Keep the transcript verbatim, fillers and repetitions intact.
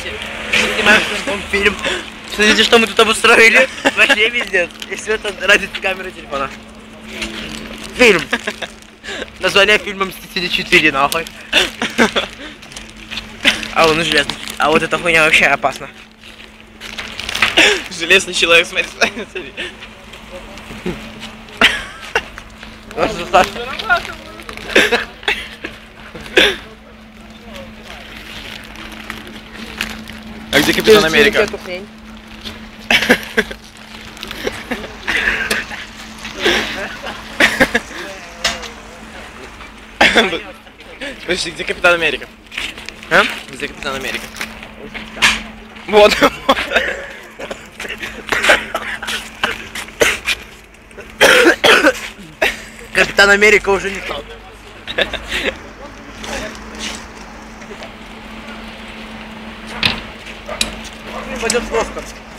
Смотрите, снимаем фильм. Смотрите, что мы тут обустроили. Вообще пиздец. И все это ради камеры телефона. Фильм. Название фильма «Мстители четыре», нахуй. А он железный. А вот эта хуйня вообще опасна. Железный человек, смотри, смотри. А где Капитан Америка? Подожди, где Капитан Америка? А? Где Капитан Америка? Вот. Капитан Америка уже не тот. Пойдет в Оскар.